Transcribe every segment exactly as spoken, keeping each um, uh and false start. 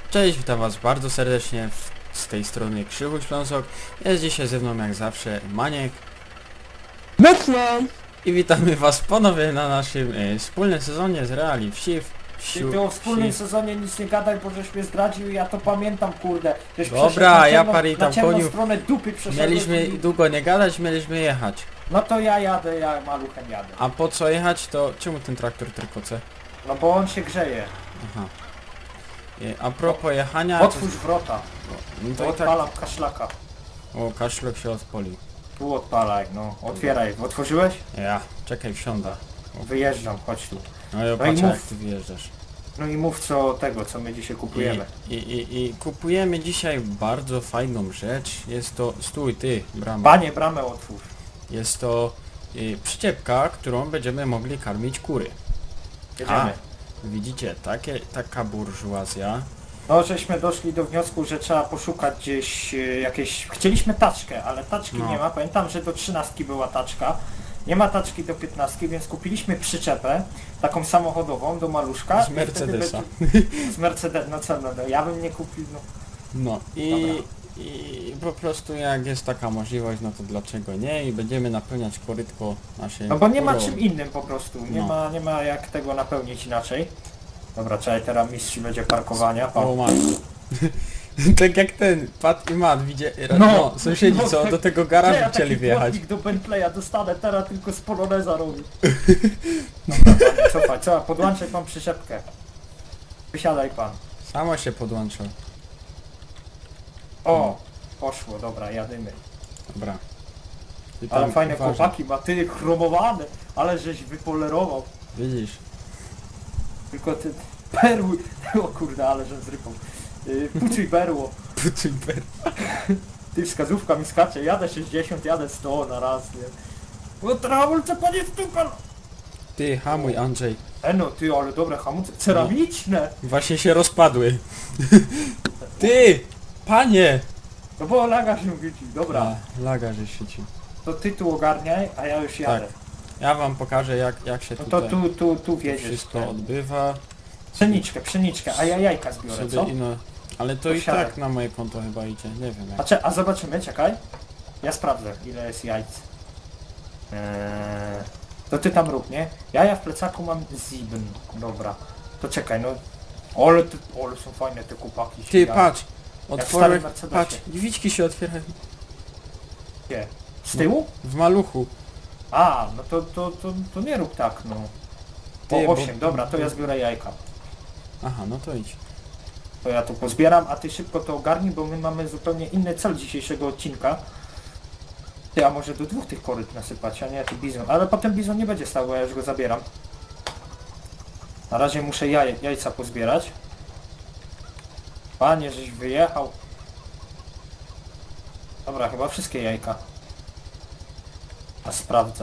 Cześć, witam was bardzo serdecznie w, z tej strony Krzywy Ślązok. Jest dzisiaj ze mną jak zawsze Maniek. Mocno! I witamy was ponownie na naszym e, wspólnym sezonie z Reali Wsi. Ty, ty o wspólnym sezonie nic nie gadaj, bo żeś mnie zdradził i ja to pamiętam, kurde. Żeś Dobra, przeszedł na ja ciemną, pary tam na ciemną koniu. stronę dupy przeszedłem. Mieliśmy i... długo nie gadać, mieliśmy jechać. No to ja jadę, ja maluchem jadę. A po co jechać, to czemu ten traktor trykoce? No bo on się grzeje. Aha. E, a propos jechania... Otwórz wrota. No To to i tak... odpalam kaszlaka. O, kaszlek się odpolił. Tu odpalaj, no. Otwieraj. Otworzyłeś? Ja, czekaj, wsiądę. Wyjeżdżam, chodź tu. No ja No i patrzę mów. jak ty wyjeżdżasz. No i mów co tego, co my dzisiaj kupujemy. I, i, i, I kupujemy dzisiaj bardzo fajną rzecz. Jest to... Stój ty, brama. Panie, bramę otwórz. Jest to y, przyczepka, którą będziemy mogli karmić kury. Jedziemy. Widzicie, takie, taka burżuazja. No, żeśmy doszli do wniosku, że trzeba poszukać gdzieś e, jakieś... Chcieliśmy taczkę, ale taczki No. nie ma. Pamiętam, że do trzynastki była taczka. Nie ma taczki do piętnastki, więc kupiliśmy przyczepę, taką samochodową do maluszka. Z i Mercedesa. wtedy będzie- Z Mercedes, no co, no, no ja bym nie kupił, no. No i, Dobra. i po prostu jak jest taka możliwość, no to dlaczego nie? I będziemy napełniać korytko naszej No bo nie ma kurą. czym innym po prostu, nie, No. ma, nie ma jak tego napełnić inaczej. Dobra, czekaj, teraz mistrz będzie parkowania. Pa. O mat. Tak jak ten, Pat i Mat, widzie... No, No. sąsiedzi No, co tak. do tego Nie, garażu ja chcieli taki wjechać. płotnik do Bentleya dostanę, teraz tylko z Poloneza robię. Dobra, panie, cofaj, co? Podłączaj pan przyczepkę. Wysiadaj pan. Samo się podłączył. O, poszło, dobra, jadymy. Dobra. Ty Ale tam fajne uważaj. chłopaki, ma ty chromowane, ale żeś wypolerował. Widzisz. Tylko ty perły, o kurde, ale że zrypał. Yy, pucuj berło. Super. Ty wskazówka mi skacze, jadę sześćdziesiąt, jadę sto na raz, nie? O trawulce panie stuka! Ty, hamuj Andrzej. E no ty, ale dobre hamulce, ceramiczne! Właśnie się rozpadły. Ty! Panie! No bo laga się widzi, dobra. A, laga, że świeci. To ty tu ogarniaj, a ja już jadę. Tak. Ja wam pokażę jak, jak się No to tutaj tu, tu, tu to wiedziesz. wszystko odbywa. Pszeniczkę, pszeniczkę, a ja jajka zbiorę, co? Sobie ino... Ale to i Posiadaj. tak na moje konto chyba idzie, nie wiem A, jak. cze- a zobaczymy, czekaj. Ja sprawdzę, ile jest jajc. Eee, to ty tam rób, nie? Ja ja w plecaku mam zibn. Dobra. To czekaj, no. Ole, ty, ole są fajne te kupaki. Ty, ja- patrz! starym Otworek, Mercedesie. patrz, drzwiczki się otwierają Gdzie? Z tyłu? w maluchu. A, no to, to, to, to nie rób tak, no. Ty, O, bo- osiem, dobra, to ja zbiorę jajka. Aha, no to idź. To ja tu pozbieram, a ty szybko to ogarnij, bo my mamy zupełnie inny cel dzisiejszego odcinka. Ty, a może do dwóch tych koryt nasypać, a nie ty bizon. Ale potem bizon nie będzie stał, bo ja już go zabieram. Na razie muszę jaj, jajca pozbierać. Panie, żeś wyjechał. Dobra, chyba wszystkie jajka. A sprawdzę.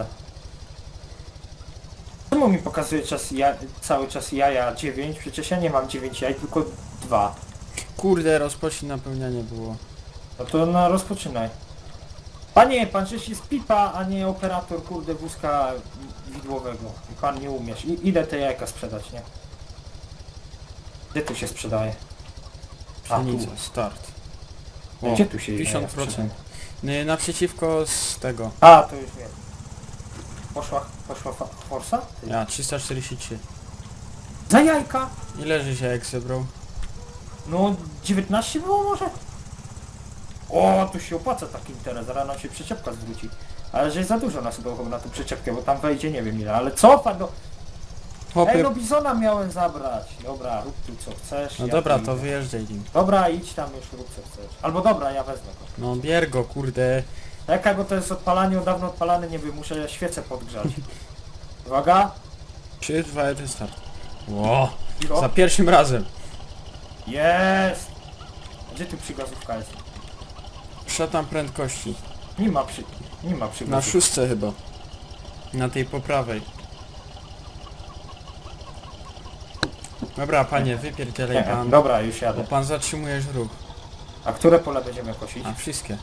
Czemu mi pokazuje czas ja, cały czas jaja dziewięć? Przecież ja nie mam dziewięć jaj, tylko dwa. Kurde, rozpocznij napełnianie było. No to no rozpoczynaj. Panie, pan żeś jest pipa, a nie operator kurde wózka widłowego. I pan nie umiesz. I, ile te jajka sprzedać, nie? Gdzie tu się sprzedaje? A, tu. Pszenica, start. No gdzie tu się jaja pięćdziesiąt procent. sprzedaje? Nie, naprzeciwko z tego. A, to już wiem. Poszła, poszła fa- forsa? Ty. Ja, trzysta czterdzieści trzy. Za jajka! Ile żeś jajek zebrał? No dziewiętnaście było może? O, tu się opłaca taki interes, zaraz nam się przyczepka zwróci. Ale że za dużo nas było na tą przyczepkę, bo tam wejdzie nie wiem ile, ale co pan no... Ej, Chłopie, no bizona miałem zabrać. Dobra, rób tu co chcesz. no ja dobra, tu to idę. wyjeżdżaj nim. Dobra, idź tam już rób co chcesz. Albo dobra, ja wezmę go. No bier go, kurde. Jaka, bo to jest odpalanie, dawno odpalany, nie wiem, muszę świecę podgrzać. Uwaga. trzy, dwa, jeden, start. Ło, Cicho. za pierwszym razem. Jest! Gdzie tu przygazówka jest? Przetam prędkości. Nie ma przy... Nie ma Na przygazówki. szóstce chyba. Na tej po prawej. Dobra, panie, wypierdzielaj Nie, pan. dobra, już Bo jadę. pan zatrzymujesz ruch. A które pole będziemy kosić? A wszystkie.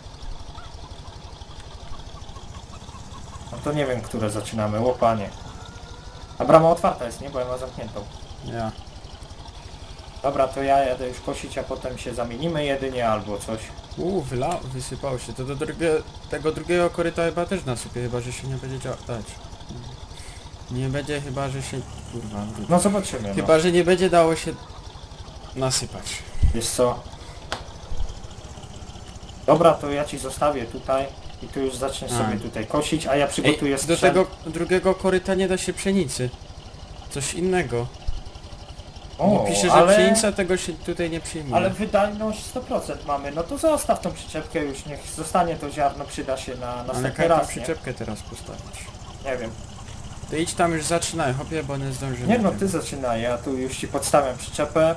No to nie wiem, które zaczynamy. Łopanie. A brama otwarta jest, nie? Bo ja mam zamkniętą. Ja. Dobra, to ja jadę już kosić, a potem się zamienimy jedynie albo coś. Uuu, wyla... wysypało się. To do drugie... tego drugiego koryta chyba też nasypie, chyba że się nie będzie działać. Nie będzie chyba, że się... kurwa... wróć. No zobaczymy. Chyba, że nie będzie dało się nasypać. Wiesz co? Dobra, to ja ci zostawię tutaj i tu już zaczniesz A. sobie tutaj kosić, a ja przygotuję Ej, do sprzęt. tego drugiego koryta nie da się pszenicy. Coś innego. Bo O, pisze, że ale, pszenica tego się tutaj nie przyjmuje. ale wydajność sto procent mamy, no to zostaw tą przyczepkę już, niech zostanie to ziarno, przyda się na Ale następny jak tam raz, nie? przyczepkę teraz postawić? Nie wiem. To idź tam już zaczynaj, hopie, bo nie zdążymy. Nie no, ty zaczynaj, ja tu już ci podstawiam przyczepę.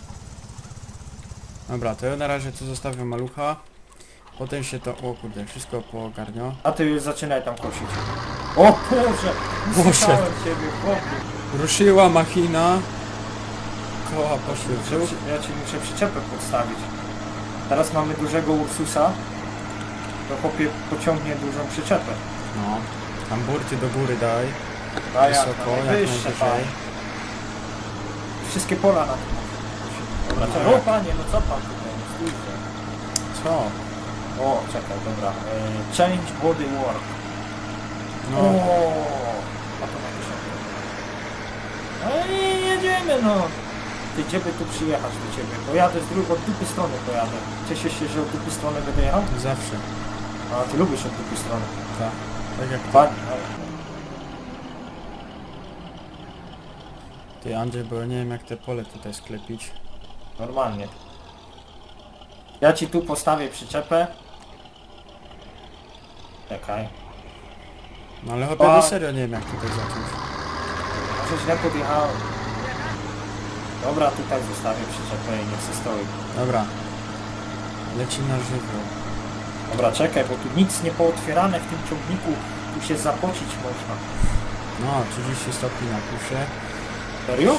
Dobra, to ja na razie tu zostawię malucha. Potem się to... o kurde, wszystko poogarnia. A ty już zaczynaj tam kosić. O Boże! Boże. Słyszałem ciebie, chłopie. Ruszyła machina. Koła poszły w dół. Ja ci muszę przyczepę podstawić. Teraz mamy dużego Ursusa. To chłopie pociągnie dużą przyczepę. No. Tam burty do góry daj. A jak Wysoko, na jak najwyższe, pan. najwyżej. Wszystkie pola na tym. Dobra, No czekaj. tak. O panie, no co pan tutaj? Stójcie. Co? O, czekaj, dobra. E, change body work. No. O, a to na tysiąc. No i jedziemy no. Ty, gdzie by tu przyjechać do ciebie? Pojadę z drugiej, od dupy strony pojadę. Cieszysz się, że od dupy strony będę jechał? Zawsze. A ty lubisz od dupy strony. Tak. Tak jak ty. Fajnie, ale... Ty Andrzej, bo ja nie wiem jak te pole tutaj sklepić. Normalnie. Ja ci tu postawię przyczepę. Czekaj. No ale chyba A. do serio nie wiem jak tutaj zacząć. Może źle podjechałem. Dobra, tutaj zostawię przyczepę i niech się stoi. Dobra. Leci na żywioł. Dobra, czekaj, bo tu nic nie pootwierane w tym ciągniku. Tu się zapocić można. No, trzydzieści stopni na plusie. Serio?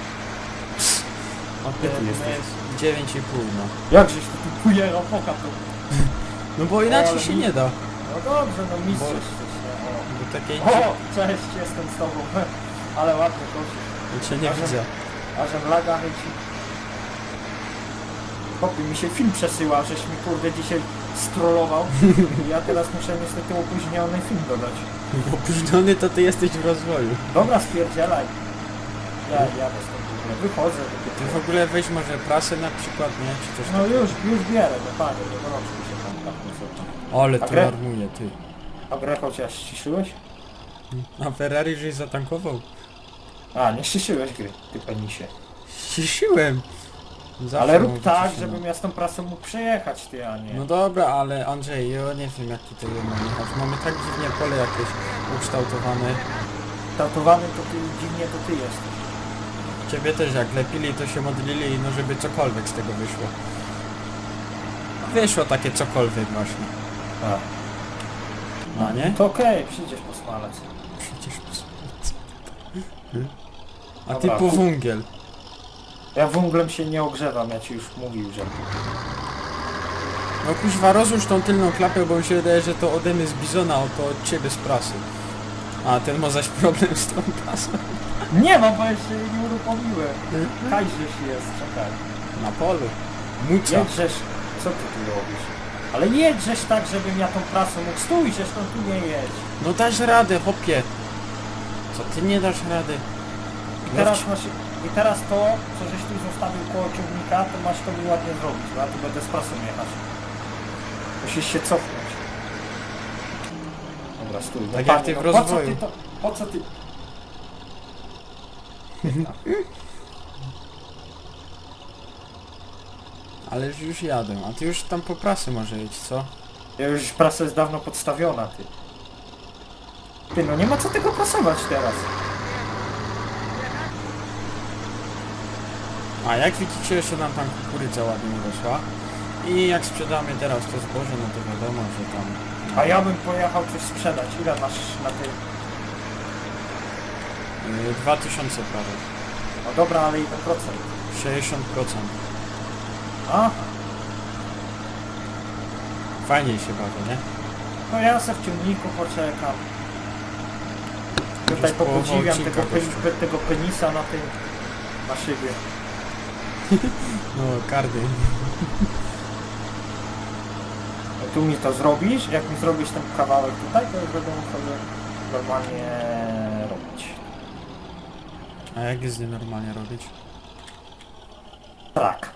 A Gdzie ty jesteś? dziewięć i pół no. Jakżeś tu tu pujero, poka to. No bo inaczej Ale się mi- nie da. No dobrze, no mistrz Bo- jesteś, nie? Bo takiej O, o, cześć, jestem z tobą. Ale ładnie kosisz. cię nie Może- widzę. A że laga leci. Chłopie, mi się film przesyła, żeś mi kurde dzisiaj strollował. Ja teraz muszę niestety opóźniony film dodać. Opóźniony to ty jesteś w rozwoju. Dobra, spierdzielaj. Ja jadę stąd w ogóle, wychodzę. Ty w ogóle weź może prasę na przykład, nie? Czy coś No takiego. już, już bierę, no panie, nie gorączki się tam tak co. Ale A to grę? alarmuje, ty. A grę chociaż ściszyłeś? A Ferrari żeś zatankował? A, nie ściszyłeś gry, ty penisie. Ścisiłem. Zawsze Ale mam rób tak, wyciszone. żebym ja z tą prasą mógł przejechać, ty, a nie. No dobra, ale Andrzej, ja nie wiem jak tutaj mam jechać. Mamy tak dziwnie pole jakieś ukształtowane. Tatuowany to ty, dziwnie to ty jesteś. Ciebie też jak lepili to się modlili, no żeby cokolwiek z tego wyszło. Wyszło takie cokolwiek właśnie. A. No nie? To okej, przyjdziesz po smalec. Przecież posłuchaj. A ty Dobra, po ku- węgiel. Ja węglem się nie ogrzewam, ja ci już mówił, że... No kuźwa, rozłóż tą tylną klapę, bo mi się wydaje, że to ode mnie z bizona, a to od ciebie z prasy. A ten ma zaś problem z tą prasą. Nie mam, bo jeszcze jej nie uruchomiłem. Kajżesz jest, czekaj. Na polu. Muca. Jedrzesz... Co ty tu robisz? Ale jedrzesz tak, żebym ja tą prasą mógł... Stój, zresztą tu nie jedź. No dasz radę, hopie. Co ty nie dasz rady? I teraz masz... I teraz to, co żeś tu zostawił koło ciągnika, to masz to mi ładnie zrobić, bo ja tu będę z prasą jechać. Musisz się cofnąć. Dobra, stój. No Tak jak panie, ty w no po co rozwoju. ty to... Po co ty... Ale już jadę, a ty już tam po prasy może jedź, co? Ja już prasa jest dawno podstawiona, ty. Ty, no nie ma co tego prasować teraz. A jak widzicie, jeszcze nam tam kukurydza ładnie weszła. I jak sprzedamy teraz to zboże, no to wiadomo, że tam... A ja bym pojechał coś sprzedać. Ile masz na tym? Yy, dwa tysiące prawie. No dobra, ale ile procent? sześćdziesiąt procent. A? Fajniej się bawię, nie? No ja se w ciągniku poczekam. Tutaj Już połowa popodziwiam odcinka, tego, pen, gościu. pe- tego penisa na tym... na szybie. No, kardy. Tu mi to zrobisz, jak mi zrobisz ten kawałek tutaj, to już będę sobie normalnie robić. A jak jest normalnie robić? Tak.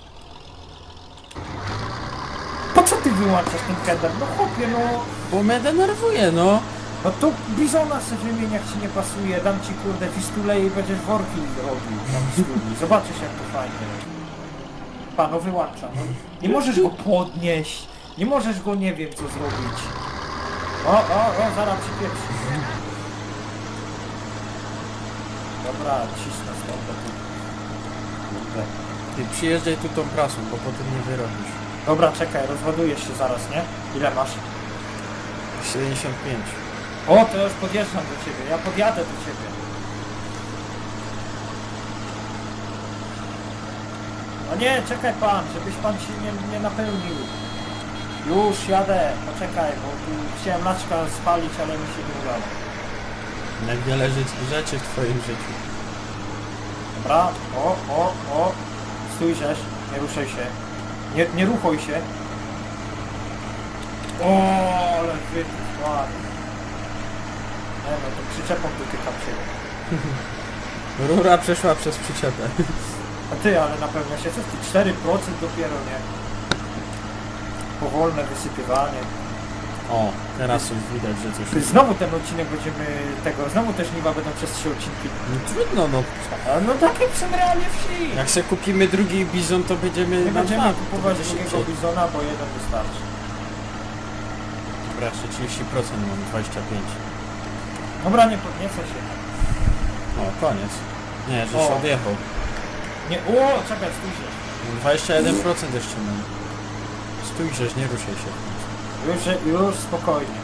Po co ty wyłączasz ten header? No chłopie, no... Bo mnie denerwuje, no. No to bizona se wymień, jak ci nie pasuje, dam ci kurde fistulę i będziesz worki robił tam z ludzi. Zobaczysz jak to fajnie. Pano wyłącza. No. Nie możesz go podnieść. Nie możesz go nie wiem co zrobić. O, o, o, zaraz ci pierwszy. Dobra, cisnę stąd, bo tu... Kurde. Ty przyjeżdżaj tu tą prasą, bo potem nie wyrobisz. Dobra, czekaj, rozładujesz się zaraz, nie? Ile masz? siedemdziesiąt pięć. O, to już podjeżdżam do ciebie, ja podjadę do ciebie. No nie, czekaj pan, żebyś pan się nie, nie napełnił. Już jadę, poczekaj, bo tu chciałem laczka spalić, ale mi się nie udało. Najwiele rzeczy w twoim życiu. Dobra, o, o, o. Stój rzeź, nie ruszaj się. Nie, nie ruchaj się. O, ale wytyk, ładnie. Nie no, to przyczepą dotykam ciebie. Rura przeszła przez przyczepę. A ty, ale napełnia się coś, ty cztery procent dopiero, nie? Powolne wysypywanie. O, teraz już widać, że coś... Ty, znowu ten odcinek będziemy tego, znowu też niba będą przez trzy odcinki. No trudno, no. A no takie są realnie wsi. Jak se kupimy drugi bizon, to będziemy... Nie na będziemy dwa, to kupować będzie drugiego szybciej. bizona, bo jeden wystarczy. Dobra, jeszcze trzydzieści procent mam, dwadzieścia pięć. Dobra, nie podniecę się. O, koniec. Nie, że O. się odjechał. Nie, o, czekaj, stój się. dwadzieścia jeden procent jeszcze mam. Stój, żeś, nie ruszaj się. Już, już spokojnie.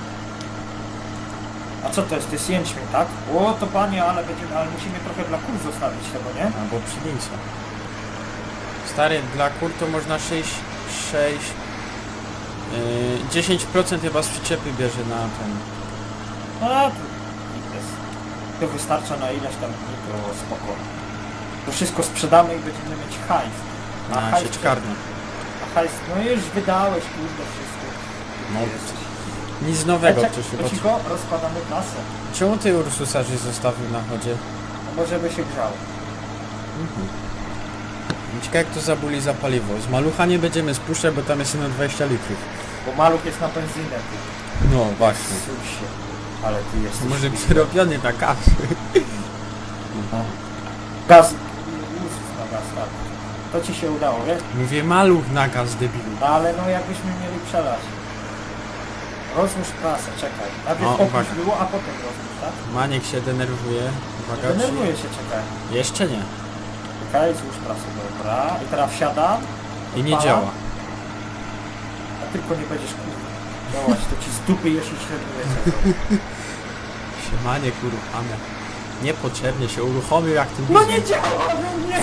A co to jest? To jest jęczmień, tak? O, to panie, ale będziemy, ale musimy trochę dla kur zostawić tego, nie? Albo przylińca. Stary, dla kur to można sześć, sześć, yy, dziesięć procent chyba z przyczepy bierze na ten. A, to, jest. To wystarcza na ileś tam dni, to spoko. To wszystko sprzedamy i będziemy mieć hajs. A Na hajs, sieczkarnię. a hajs, no już wydałeś, kurde, wszystko. No, Jesteś. nic nowego Czek, przecież to ci chyba. go rozkładamy klasę. Czemu ty Ursusa żeś zostawił na chodzie? No bo żeby się grzało. Mhm. Ciekawe jak to zabuli za paliwo. Z malucha nie będziemy spuszczać, bo tam jest na dwadzieścia litrów. Bo maluch jest na benzynę, ty. No właśnie. Suń się. Ale ty jesteś... Może przerobiony na gaz. No. Gaz... Ursus na gaz, tak. To ci się udało, wiesz? Mówię maluch na gaz, debilu. No ale no jakbyśmy mieli przelać. Rozłóż prasę, czekaj. Najpierw O, opuść uwaga. było, a potem rozłóż, tak? Maniek się denerwuje. Uwaga, czy... Denerwuję się, czekaj. Jeszcze nie. Czekaj, złóż prasę, dobra. I teraz wsiadam. I nie odpalam, działa. A tylko nie będziesz kurwa działać, to ci z dupy jeśli średnio lecę. Się maniek uruchamia. Niepotrzebnie się uruchomił jak ten No bizon. nie działa, no nie!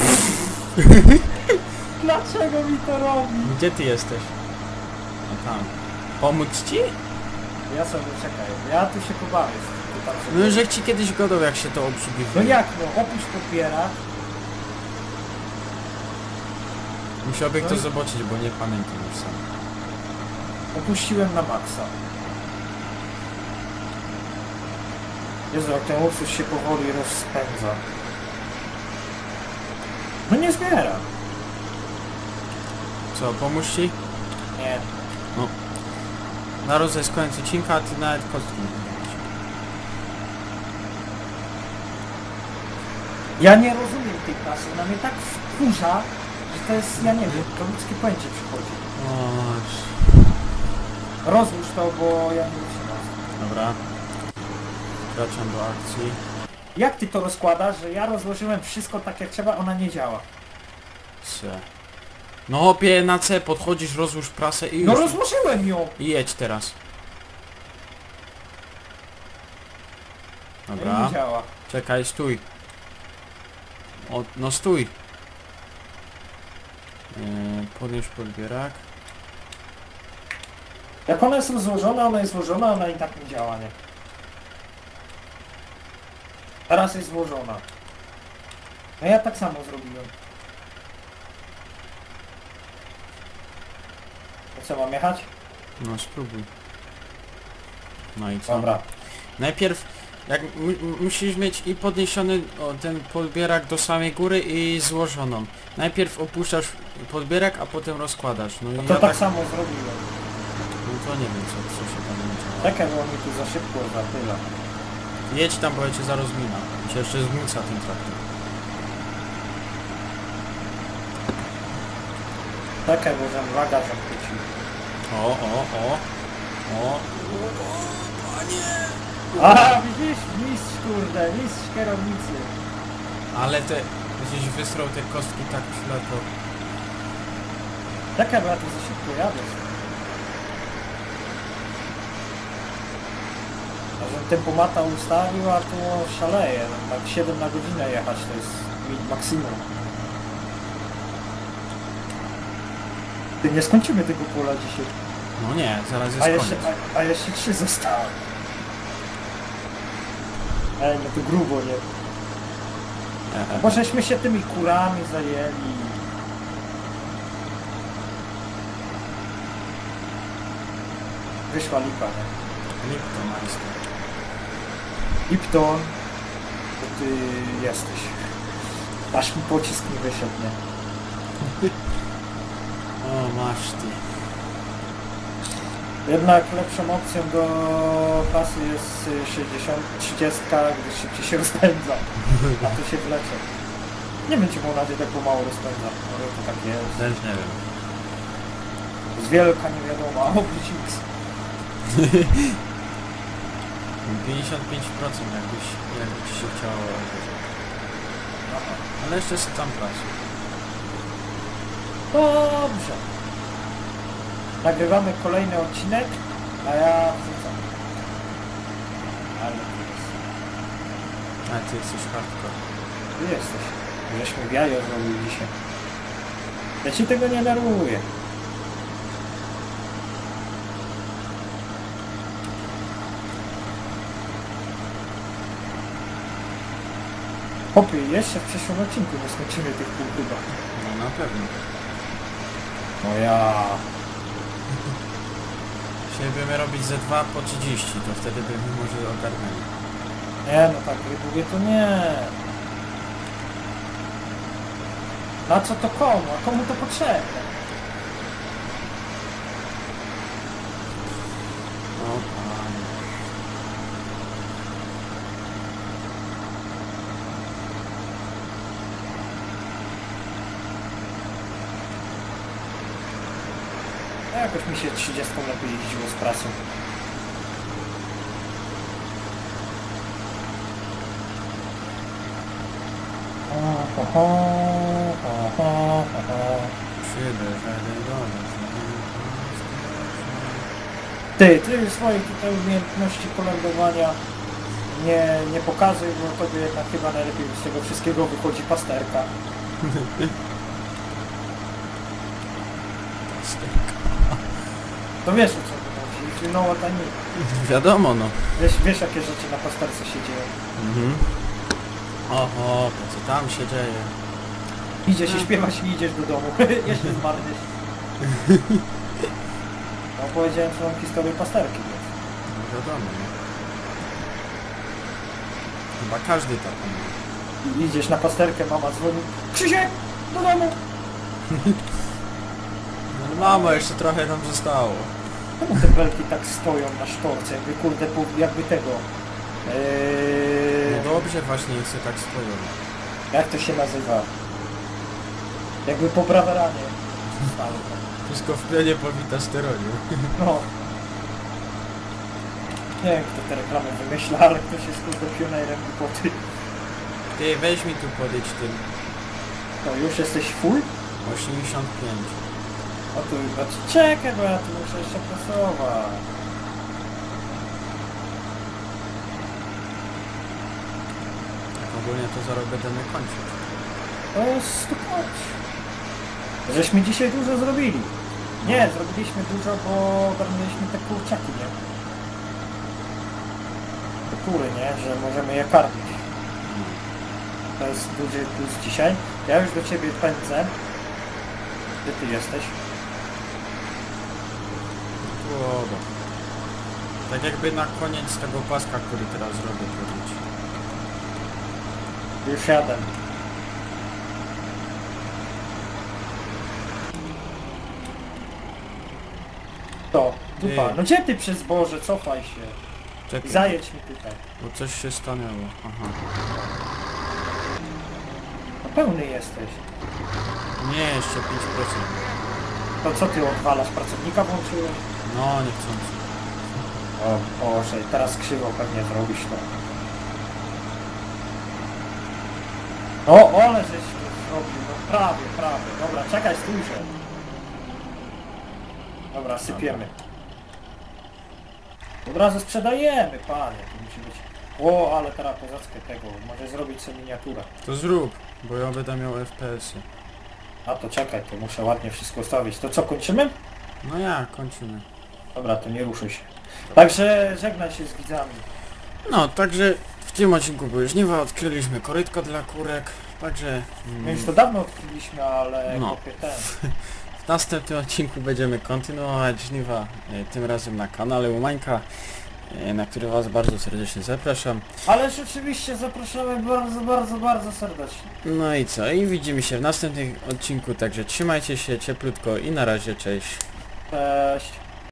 Dlaczego mi to robi? Gdzie ty jesteś? No tam. Pomóc ci? Ja sobie czekaj, ja tu się pobawię. Tu tam sobie... No że ci kiedyś godał jak się to obsługiwuje. No jak no, opuść podbiera. Musiałbym No to i- zobaczyć, bo nie pamiętam już sam. Opuściłem na maksa. Jezu, jak ten Ursus się powoli rozpędza. No nie zbiera. Co, pomóż ci? Nie. Na roz jest koniec odcinka, a ty nawet kostki nie robisz. Ja nie rozumiem tej klasy, ona mnie tak wkurza, że to jest, ja nie wiem, to ludzkie pojęcie przychodzi. Oż. Rozłóż to, bo ja nie wytrzymam. Dobra. Wkraczam do akcji. Jak ty to rozkładasz, że ja rozłożyłem wszystko tak jak trzeba, ona nie działa? C. No opie na C, podchodzisz, rozłóż prasę i już. No rozłożyłem ją! I jedź teraz. No i Dobra. nie działa. Czekaj, stój. O, no stój. Yy, podnieś podbierak. Jak ona jest rozłożona, ona jest złożona, ona i tak nie działa, nie? Teraz jest złożona. No ja tak samo zrobiłem. To co, mam jechać? No spróbuj. No i co? Dobra. Najpierw jak mu, musisz mieć i podniesiony o, ten podbierak do samej góry i złożoną. Najpierw opuszczasz podbierak, a potem rozkładasz. No i No to ja tak samo zrobiłem. No to nie wiem co, co się tam będzie działo. Czekaj, bo mi tu za szybko zapyla. Jedź tam, bo ja cię zaraz mina. Cię jeszcze zmuca ten traktor. Czekaj, bo żem waga zakłócił. O, o, o. O. A, widzisz? Mistrz, kurde, mistrz kierownicy. Ale te... Gdzieś wysrał te kostki tak ślepo. Czekaj, bo ja tu za szybko jadę. A żem tempomata ustawił, a tu szaleje. Tak siedem na godzinę jechać to jest mi- maksimum. Ty, nie skończymy tego pola dzisiaj. No nie, zaraz jest A koniec. jeszcze, a, a jeszcze trzy zostały. Ej, no to grubo, nie? E, e. Bo żeśmy się tymi kurami zajęli. Wyszła lipa, nie? Lipton majster. Lipton, to ty jesteś. Aż mi pocisk nie wyszedł, nie? O, masz ty. Jednak lepszą opcją do pasy jest sześćdziesiąt trzydzieści, gdyż szybciej się rozpędza. A tu się wlecze. Nie wiem, czy mu na tak pomału rozpędza. Może to tak jest. Też nie wiem. Z wielka nie wiadomo, a obróć X. pięćdziesiąt pięć procent jakbyś, jakby ci się chciało. Ale jeszcze jest tam pracy. Dobrze. Nagrywamy kolejny odcinek, a ja wrzucam. Ale ty jest. A ty jesteś hardcore. Ty jesteś. Żeśmy w jajo zrobił dzisiaj. Ja ci tego nie daruję. Hopie, jeszcze w przyszłym odcinku nie skończymy tych pół chyba. No na pewno. No ja... Dzisiaj będziemy robić ze dwa po trzydzieści, to wtedy byśmy może ogarnęli. Nie, no tak długie to nie. Na co to komu? A komu to potrzebne? O panie. No jakoś mi się trzydziestką lepiej jeździło z prasą. Ho, ho, ho, ho, ho, ho. Przybyszedy do nas. Ty, ty swojej tutaj umiejętności kolędowania nie, nie pokazuj, bo tobie jednak chyba najlepiej z tego wszystkiego wychodzi pasterka. To wiesz o co to chodzi, no to nie. Wiadomo no. Wiesz, wiesz jakie rzeczy na pasterce się dzieją. Mhm. Oho, co tam się dzieje? Idzie się śpiewać i idziesz do domu. Jeszcze zmarniesz. No powiedziałem swoją historię pasterki. Więc. No wiadomo, no. Chyba każdy tak mówi. I idziesz na pasterkę, mama dzwoni. Krzysiek! Do domu! No mamo, jeszcze trochę nam zostało. Czemu te belki tak stoją na sztorce, jakby kurde, po- jakby tego... Eee, No dobrze właśnie, jest tak stoją. jak to się nazywa? Jakby po braweranie stały. Wszystko w plenie powita steroniu. No. Nie wiem kto te reklamy wymyśla, ale ktoś jest kurde pionerem głupoty. Ty, weź mi tu podjedź tym. No już jesteś full? osiemdziesiąt pięć. O tu chyba czekaj, bo ja tu muszę jeszcze prasować. Tak ogólnie to zaraz będziemy kończyć. To jest stukać. Żeśmy dzisiaj dużo zrobili. Nie, zrobiliśmy dużo, bo ogarnęliśmy te kurczaki, nie? Te kury, nie? Że możemy je karmić. To jest duży plus dzisiaj. Ja już do ciebie pędzę. Gdzie ty jesteś? Słowo. Tak jakby na koniec tego paska, który teraz zrobię, powiedzieć. Już jadę. To, dupa. Ty. No gdzie ty przez Boże? Cofaj się. Czekaj, Zajedź mi tutaj. bo coś się stanęło. Aha. No pełny jesteś. Nie, jeszcze pięć procent. To co ty odwalasz? Pracownika włączyłeś? No, niechcący. O Boże, teraz krzywo pewnie zrobisz to. O, ale żeś to zrobił. No prawie, prawie. Dobra, czekaj, stójże. Dobra, sypiemy. Od razu sprzedajemy, panie. To musi być... O, ale teraz kozackę tego. Może zrobić sobie miniaturę. To zrób, bo ja będę miał F P S-y. A to czekaj, to muszę ładnie wszystko ustawić. To co, kończymy? No ja, kończymy. Dobra, to nie ruszę się. Także żegnaj się z widzami. No, także w tym odcinku były żniwa, odkryliśmy korytko dla kurek, także... mm, My już to dawno odkryliśmy, ale No. kopie ten. W następnym odcinku będziemy kontynuować żniwa, e, tym razem na kanale Umańka, e, na który was bardzo serdecznie zapraszam. Ale rzeczywiście zapraszamy bardzo, bardzo, bardzo serdecznie. No i co, i widzimy się w następnym odcinku, także trzymajcie się cieplutko i na razie, cześć. Cześć.